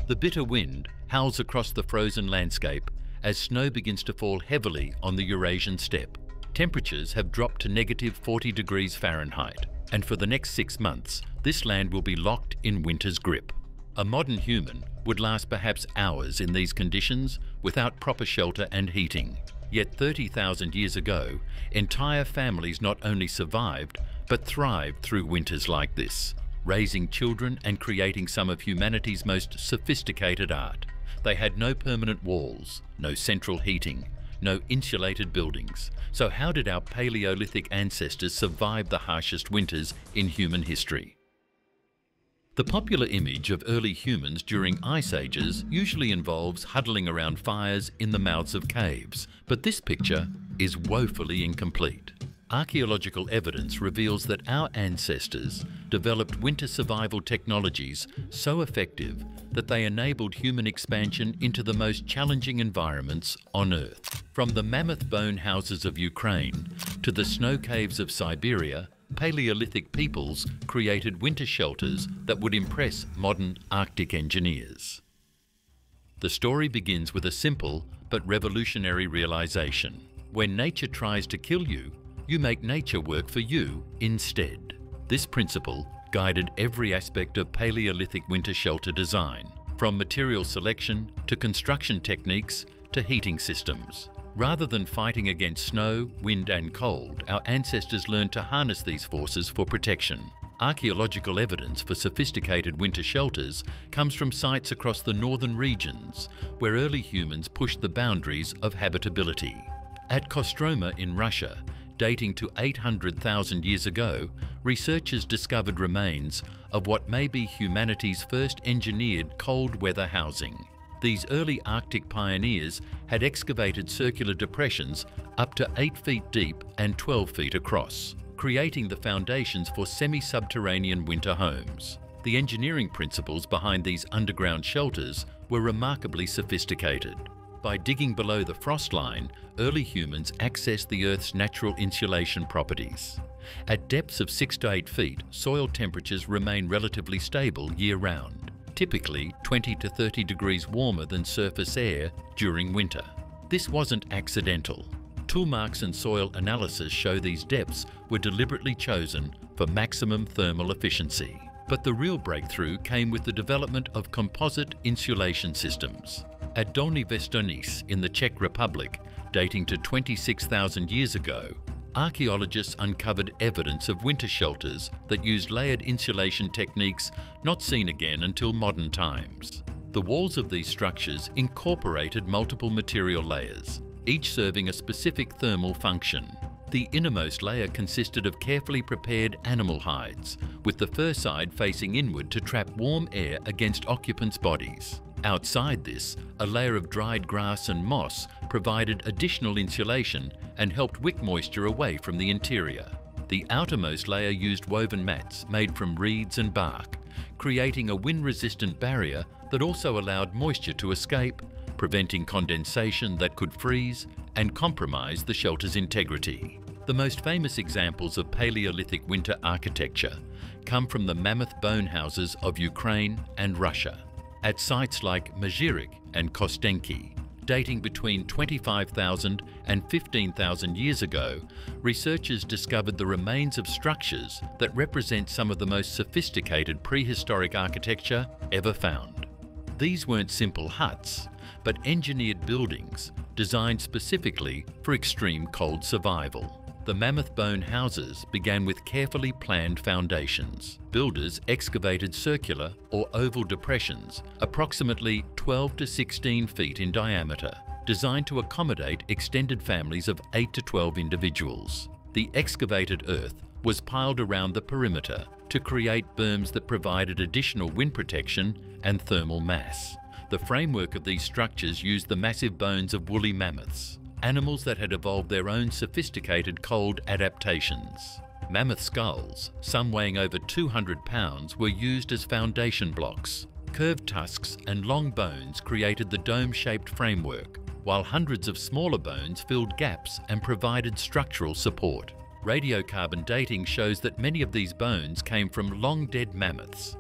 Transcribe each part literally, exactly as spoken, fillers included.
The bitter wind howls across the frozen landscape as snow begins to fall heavily on the Eurasian steppe. Temperatures have dropped to negative forty degrees Fahrenheit, and for the next six months, this land will be locked in winter's grip. A modern human would last perhaps hours in these conditions without proper shelter and heating. Yet thirty thousand years ago, entire families not only survived, but thrived through winters like this, raising children and creating some of humanity's most sophisticated art. They had no permanent walls, no central heating, no insulated buildings. So how did our Paleolithic ancestors survive the harshest winters in human history? The popular image of early humans during ice ages usually involves huddling around fires in the mouths of caves, but this picture is woefully incomplete. Archaeological evidence reveals that our ancestors developed winter survival technologies so effective that they enabled human expansion into the most challenging environments on Earth. From the Mammoth bone houses of Ukraine to the snow caves of Siberia, Paleolithic peoples created winter shelters that would impress modern Arctic engineers. The story begins with a simple but revolutionary realization. When nature tries to kill you, you make nature work for you instead. This principle guided every aspect of Paleolithic winter shelter design, from material selection to construction techniques to heating systems. Rather than fighting against snow, wind and cold, our ancestors learned to harness these forces for protection. Archaeological evidence for sophisticated winter shelters comes from sites across the northern regions, where early humans pushed the boundaries of habitability. At Kostroma in Russia, dating to eight hundred thousand years ago, researchers discovered remains of what may be humanity's first engineered cold weather housing. These early Arctic pioneers had excavated circular depressions up to eight feet deep and twelve feet across, creating the foundations for semi-subterranean winter homes. The engineering principles behind these underground shelters were remarkably sophisticated. By digging below the frost line, early humans accessed the Earth's natural insulation properties. At depths of six to eight feet, soil temperatures remain relatively stable year-round, typically twenty to thirty degrees warmer than surface air during winter. This wasn't accidental. Tool marks and soil analysis show these depths were deliberately chosen for maximum thermal efficiency. But the real breakthrough came with the development of composite insulation systems. At Dolni Vestonice in the Czech Republic, dating to twenty-six thousand years ago, archaeologists uncovered evidence of winter shelters that used layered insulation techniques not seen again until modern times. The walls of these structures incorporated multiple material layers, each serving a specific thermal function. The innermost layer consisted of carefully prepared animal hides, with the fur side facing inward to trap warm air against occupants' bodies. Outside this, a layer of dried grass and moss provided additional insulation and helped wick moisture away from the interior. The outermost layer used woven mats made from reeds and bark, creating a wind-resistant barrier that also allowed moisture to escape, preventing condensation that could freeze and compromise the shelter's integrity. The most famous examples of Paleolithic winter architecture come from the Mammoth bone houses of Ukraine and Russia. At sites like Mazhirik and Kostenki, dating between twenty-five thousand and fifteen thousand years ago, researchers discovered the remains of structures that represent some of the most sophisticated prehistoric architecture ever found. These weren't simple huts, but engineered buildings designed specifically for extreme cold survival. The Mammoth bone houses began with carefully planned foundations. Builders excavated circular or oval depressions approximately twelve to sixteen feet in diameter, designed to accommodate extended families of eight to twelve individuals. The excavated earth was piled around the perimeter to create berms that provided additional wind protection and thermal mass. The framework of these structures used the massive bones of woolly mammoths, animals that had evolved their own sophisticated cold adaptations. Mammoth skulls, some weighing over two hundred pounds, were used as foundation blocks. Curved tusks and long bones created the dome-shaped framework, while hundreds of smaller bones filled gaps and provided structural support. Radiocarbon dating shows that many of these bones came from long-dead mammoths,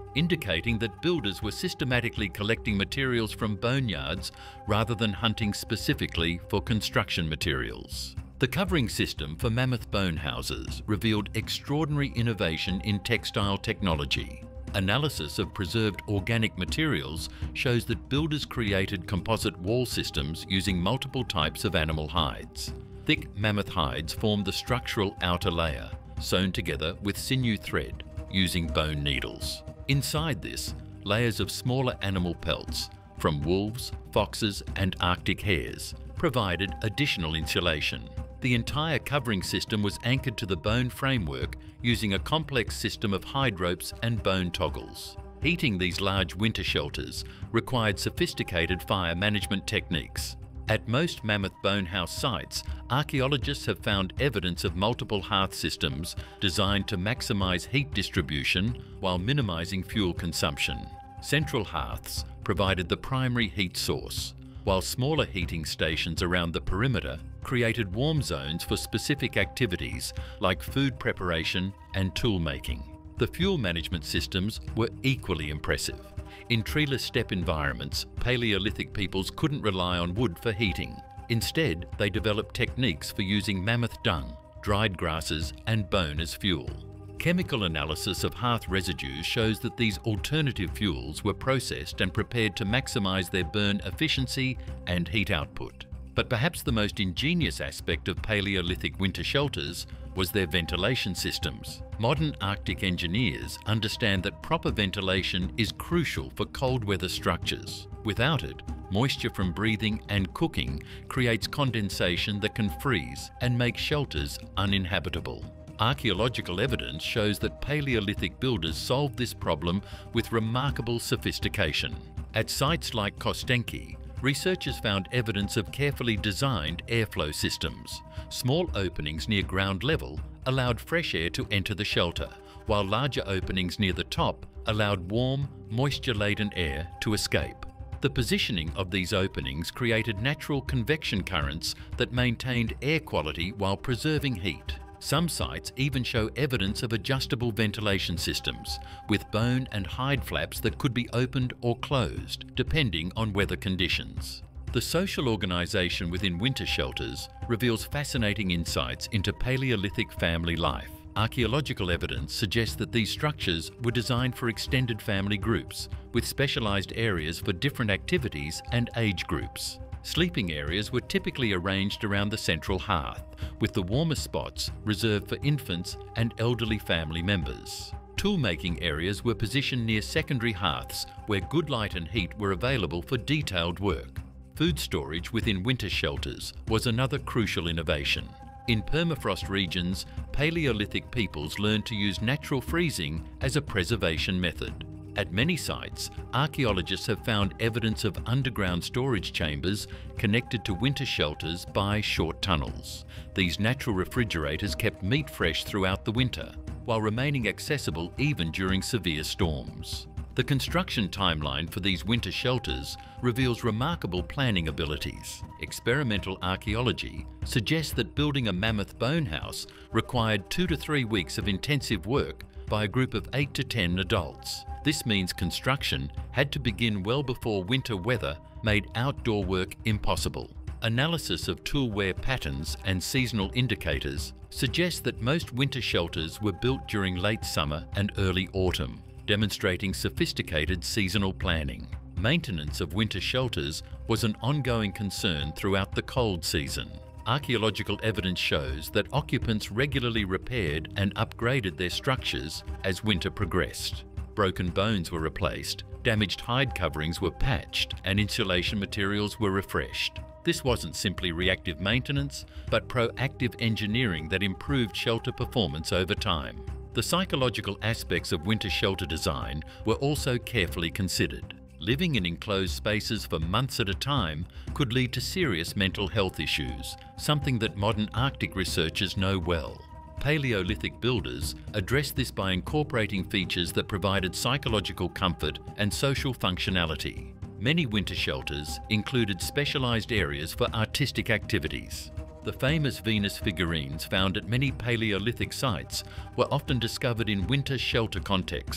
indicating that builders were systematically collecting materials from boneyards rather than hunting specifically for construction materials. The covering system for mammoth bone houses revealed extraordinary innovation in textile technology. Analysis of preserved organic materials shows that builders created composite wall systems using multiple types of animal hides. Thick mammoth hides formed the structural outer layer, sewn together with sinew thread using bone needles. Inside this, layers of smaller animal pelts from wolves, foxes and Arctic hares provided additional insulation. The entire covering system was anchored to the bone framework using a complex system of hide ropes and bone toggles. Heating these large winter shelters required sophisticated fire management techniques. At most mammoth bone house sites, archaeologists have found evidence of multiple hearth systems designed to maximize heat distribution while minimizing fuel consumption. Central hearths provided the primary heat source, while smaller heating stations around the perimeter created warm zones for specific activities like food preparation and tool making. The fuel management systems were equally impressive. In treeless steppe environments, Paleolithic peoples couldn't rely on wood for heating. Instead, they developed techniques for using mammoth dung, dried grasses and bone as fuel. Chemical analysis of hearth residues shows that these alternative fuels were processed and prepared to maximize their burn efficiency and heat output. But perhaps the most ingenious aspect of Paleolithic winter shelters was their ventilation systems. Modern Arctic engineers understand that proper ventilation is crucial for cold weather structures. Without it, moisture from breathing and cooking creates condensation that can freeze and make shelters uninhabitable. Archaeological evidence shows that Paleolithic builders solved this problem with remarkable sophistication. At sites like Kostroma, researchers found evidence of carefully designed airflow systems. Small openings near ground level allowed fresh air to enter the shelter, while larger openings near the top allowed warm, moisture-laden air to escape. The positioning of these openings created natural convection currents that maintained air quality while preserving heat. Some sites even show evidence of adjustable ventilation systems, with bone and hide flaps that could be opened or closed, depending on weather conditions. The social organisation within winter shelters reveals fascinating insights into Paleolithic family life. Archaeological evidence suggests that these structures were designed for extended family groups, with specialised areas for different activities and age groups. Sleeping areas were typically arranged around the central hearth, with the warmest spots reserved for infants and elderly family members. Tool-making areas were positioned near secondary hearths where good light and heat were available for detailed work. Food storage within winter shelters was another crucial innovation. In permafrost regions, Paleolithic peoples learned to use natural freezing as a preservation method. At many sites, archaeologists have found evidence of underground storage chambers connected to winter shelters by short tunnels. These natural refrigerators kept meat fresh throughout the winter, while remaining accessible even during severe storms. The construction timeline for these winter shelters reveals remarkable planning abilities. Experimental archaeology suggests that building a mammoth bone house required two to three weeks of intensive work by a group of eight to ten adults. This means construction had to begin well before winter weather made outdoor work impossible. Analysis of tool wear patterns and seasonal indicators suggests that most winter shelters were built during late summer and early autumn, demonstrating sophisticated seasonal planning. Maintenance of winter shelters was an ongoing concern throughout the cold season. Archaeological evidence shows that occupants regularly repaired and upgraded their structures as winter progressed. Broken bones were replaced, damaged hide coverings were patched, and insulation materials were refreshed. This wasn't simply reactive maintenance, but proactive engineering that improved shelter performance over time. The psychological aspects of winter shelter design were also carefully considered. Living in enclosed spaces for months at a time could lead to serious mental health issues, something that modern Arctic researchers know well. Paleolithic builders addressed this by incorporating features that provided psychological comfort and social functionality. Many winter shelters included specialized areas for artistic activities. The famous Venus figurines found at many Paleolithic sites were often discovered in winter shelter contexts.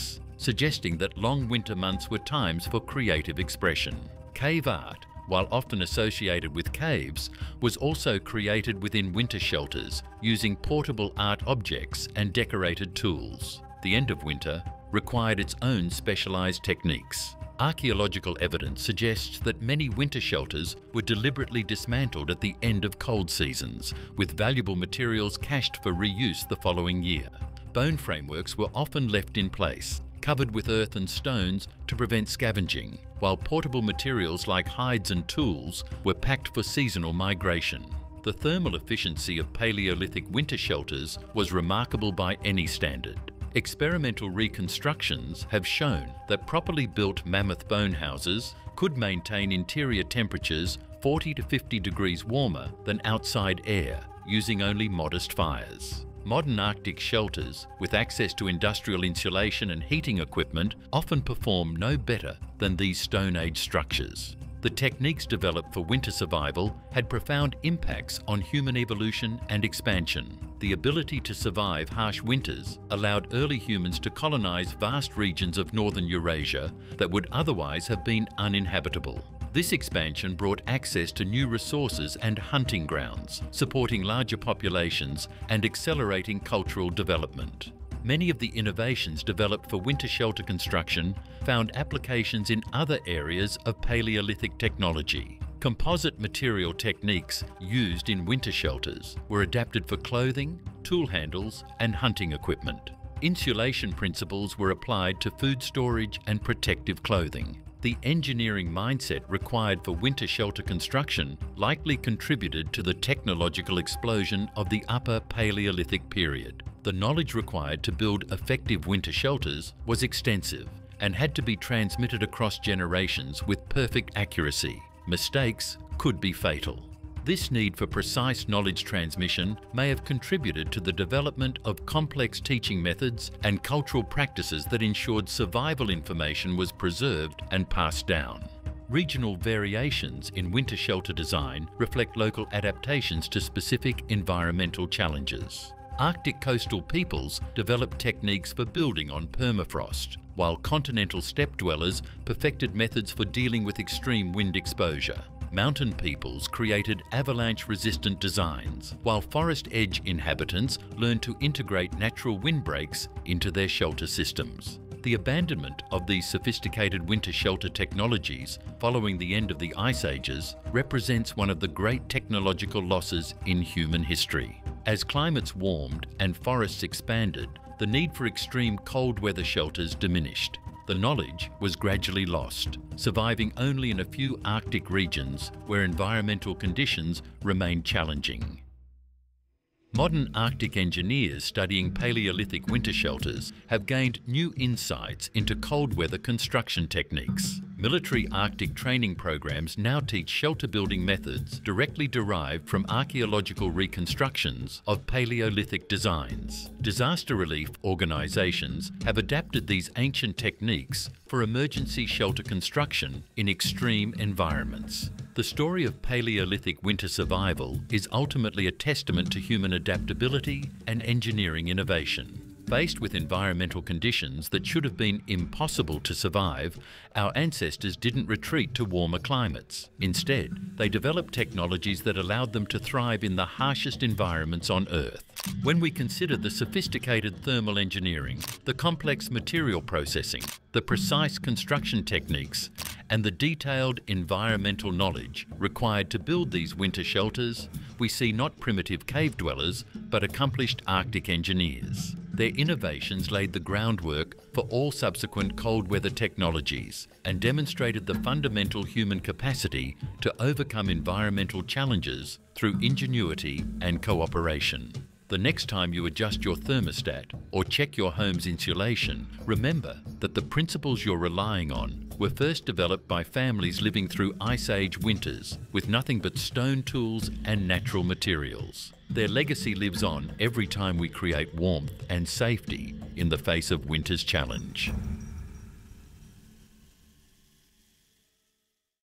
suggesting that long winter months were times for creative expression. Cave art, while often associated with caves, was also created within winter shelters using portable art objects and decorated tools. The end of winter required its own specialized techniques. Archaeological evidence suggests that many winter shelters were deliberately dismantled at the end of cold seasons, with valuable materials cached for reuse the following year. Bone frameworks were often left in place, covered with earth and stones to prevent scavenging, while portable materials like hides and tools were packed for seasonal migration. The thermal efficiency of Paleolithic winter shelters was remarkable by any standard. Experimental reconstructions have shown that properly built mammoth bone houses could maintain interior temperatures forty to fifty degrees warmer than outside air, using only modest fires. Modern Arctic shelters, with access to industrial insulation and heating equipment, often perform no better than these Stone Age structures. The techniques developed for winter survival had profound impacts on human evolution and expansion. The ability to survive harsh winters allowed early humans to colonize vast regions of northern Eurasia that would otherwise have been uninhabitable. This expansion brought access to new resources and hunting grounds, supporting larger populations and accelerating cultural development. Many of the innovations developed for winter shelter construction found applications in other areas of Paleolithic technology. Composite material techniques used in winter shelters were adapted for clothing, tool handles, and hunting equipment. Insulation principles were applied to food storage and protective clothing. The engineering mindset required for winter shelter construction likely contributed to the technological explosion of the Upper Paleolithic period. The knowledge required to build effective winter shelters was extensive and had to be transmitted across generations with perfect accuracy. Mistakes could be fatal. This need for precise knowledge transmission may have contributed to the development of complex teaching methods and cultural practices that ensured survival information was preserved and passed down. Regional variations in winter shelter design reflect local adaptations to specific environmental challenges. Arctic coastal peoples developed techniques for building on permafrost, while continental steppe dwellers perfected methods for dealing with extreme wind exposure. Mountain peoples created avalanche-resistant designs, while forest edge inhabitants learned to integrate natural windbreaks into their shelter systems. The abandonment of these sophisticated winter shelter technologies following the end of the ice ages represents one of the great technological losses in human history. As climates warmed and forests expanded, the need for extreme cold weather shelters diminished. The knowledge was gradually lost, surviving only in a few Arctic regions where environmental conditions remained challenging. Modern Arctic engineers studying Paleolithic winter shelters have gained new insights into cold weather construction techniques. Military Arctic training programs now teach shelter building methods directly derived from archaeological reconstructions of Paleolithic designs. Disaster relief organizations have adapted these ancient techniques for emergency shelter construction in extreme environments. The story of Paleolithic winter survival is ultimately a testament to human adaptability and engineering innovation. Faced with environmental conditions that should have been impossible to survive, our ancestors didn't retreat to warmer climates. Instead, they developed technologies that allowed them to thrive in the harshest environments on Earth. When we consider the sophisticated thermal engineering, the complex material processing, the precise construction techniques, and the detailed environmental knowledge required to build these winter shelters, we see not primitive cave dwellers, but accomplished Arctic engineers. Their innovations laid the groundwork for all subsequent cold weather technologies and demonstrated the fundamental human capacity to overcome environmental challenges through ingenuity and cooperation. The next time you adjust your thermostat or check your home's insulation, remember that the principles you're relying on were first developed by families living through Ice Age winters with nothing but stone tools and natural materials. Their legacy lives on every time we create warmth and safety in the face of winter's challenge.